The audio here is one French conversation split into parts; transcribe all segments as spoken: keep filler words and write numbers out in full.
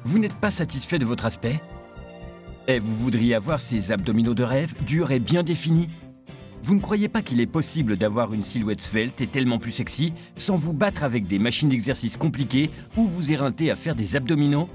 Vous n'êtes pas satisfait de votre aspect? Et vous voudriez avoir ces abdominaux de rêve, durs et bien définis? Vous ne croyez pas qu'il est possible d'avoir une silhouette svelte et tellement plus sexy sans vous battre avec des machines d'exercice compliquées ou vous éreinter à faire des abdominaux?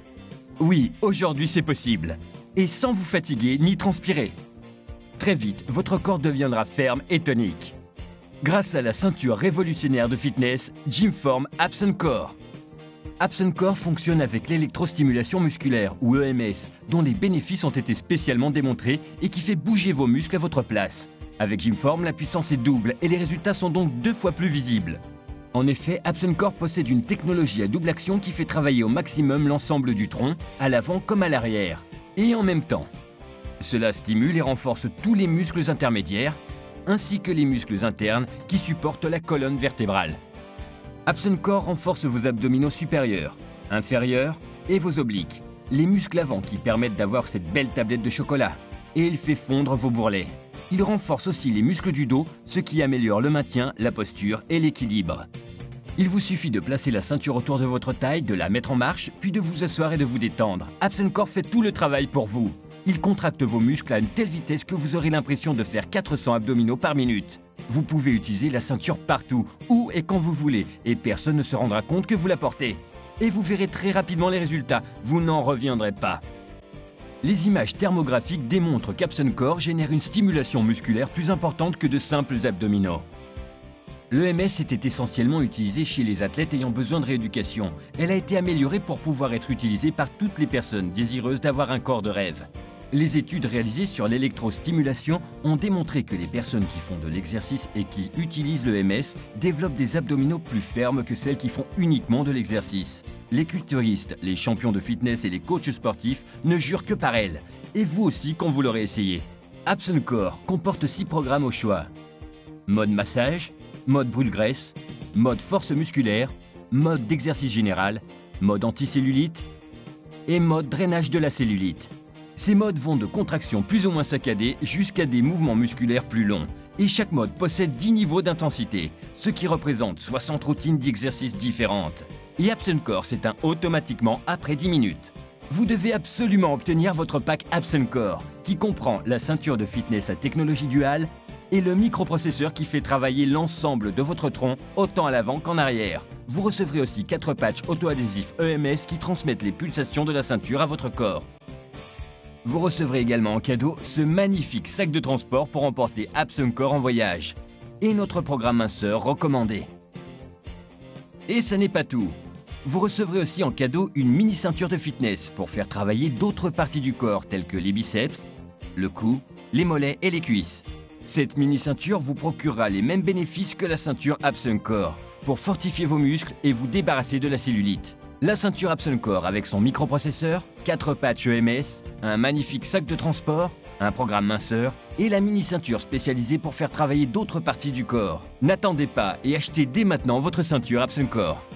Oui, aujourd'hui c'est possible. Et sans vous fatiguer ni transpirer. Très vite, votre corps deviendra ferme et tonique. Grâce à la ceinture révolutionnaire de fitness Gymform Abs and Core. Abs and Core fonctionne avec l'électrostimulation musculaire, ou E M S, dont les bénéfices ont été spécialement démontrés et qui fait bouger vos muscles à votre place. Avec Gymform, la puissance est double et les résultats sont donc deux fois plus visibles. En effet, Abs and Core possède une technologie à double action qui fait travailler au maximum l'ensemble du tronc, à l'avant comme à l'arrière, et en même temps. Cela stimule et renforce tous les muscles intermédiaires, ainsi que les muscles internes qui supportent la colonne vertébrale. Abs and Core renforce vos abdominaux supérieurs, inférieurs et vos obliques, les muscles avant qui permettent d'avoir cette belle tablette de chocolat, et il fait fondre vos bourrelets. Il renforce aussi les muscles du dos, ce qui améliore le maintien, la posture et l'équilibre. Il vous suffit de placer la ceinture autour de votre taille, de la mettre en marche, puis de vous asseoir et de vous détendre. Abs and Core fait tout le travail pour vous. Il contracte vos muscles à une telle vitesse que vous aurez l'impression de faire quatre cents abdominaux par minute. Vous pouvez utiliser la ceinture partout, où et quand vous voulez, et personne ne se rendra compte que vous la portez. Et vous verrez très rapidement les résultats, vous n'en reviendrez pas. Les images thermographiques démontrent qu'Abs and Core génère une stimulation musculaire plus importante que de simples abdominaux. L'E M S était essentiellement utilisée chez les athlètes ayant besoin de rééducation. Elle a été améliorée pour pouvoir être utilisée par toutes les personnes désireuses d'avoir un corps de rêve. Les études réalisées sur l'électrostimulation ont démontré que les personnes qui font de l'exercice et qui utilisent l'E M S développent des abdominaux plus fermes que celles qui font uniquement de l'exercice. Les culturistes, les champions de fitness et les coachs sportifs ne jurent que par elle. Et vous aussi quand vous l'aurez essayé. Abs and Core comporte six programmes au choix. Mode massage, mode brûle-graisse, mode force musculaire, mode d'exercice général, mode anticellulite et mode drainage de la cellulite. Ces modes vont de contractions plus ou moins saccadées jusqu'à des mouvements musculaires plus longs. Et chaque mode possède dix niveaux d'intensité, ce qui représente soixante routines d'exercices différentes. Et Abs and Core s'éteint automatiquement après dix minutes. Vous devez absolument obtenir votre pack Abs and Core, qui comprend la ceinture de fitness à technologie duale et le microprocesseur qui fait travailler l'ensemble de votre tronc, autant à l'avant qu'en arrière. Vous recevrez aussi quatre patchs auto-adhésifs E M S qui transmettent les pulsations de la ceinture à votre corps. Vous recevrez également en cadeau ce magnifique sac de transport pour emporter Abs and Core en voyage et notre programme minceur recommandé. Et ça n'est pas tout. Vous recevrez aussi en cadeau une mini ceinture de fitness pour faire travailler d'autres parties du corps telles que les biceps, le cou, les mollets et les cuisses. Cette mini ceinture vous procurera les mêmes bénéfices que la ceinture Abs and Core pour fortifier vos muscles et vous débarrasser de la cellulite. La ceinture Abs and Core avec son microprocesseur, quatre patchs E M S, un magnifique sac de transport, un programme minceur et la mini ceinture spécialisée pour faire travailler d'autres parties du corps. N'attendez pas et achetez dès maintenant votre ceinture Abs and Core.